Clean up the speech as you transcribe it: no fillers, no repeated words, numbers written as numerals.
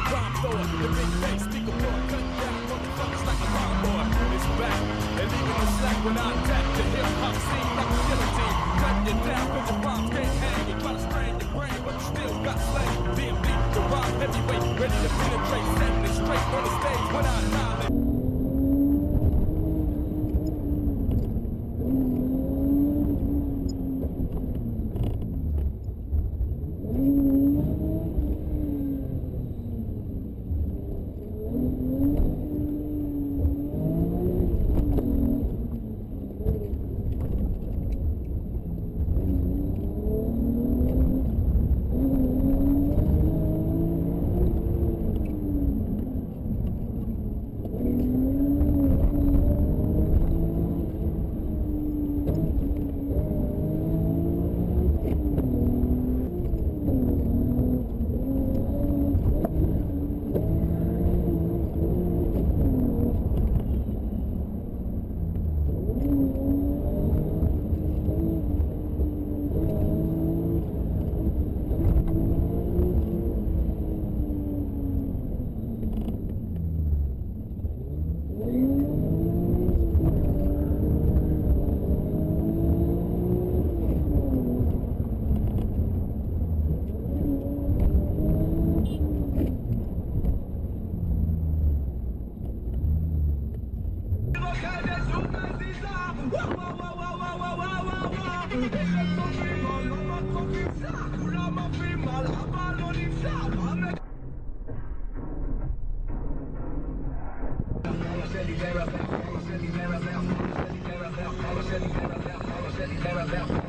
rhyme thrower, the big bass speaker for cut down motherfuckers like a lawnmower. It's back, and leaving the slack when I attack the hip-hop scene like a guillotine. Cutting you down cause your rhymes can't hang. You try to strain your brain, but you still got slain. DMD, the rhyme heavyweight, ready to penetrate, setting it straight on the stage when I annihilate. Caravelle.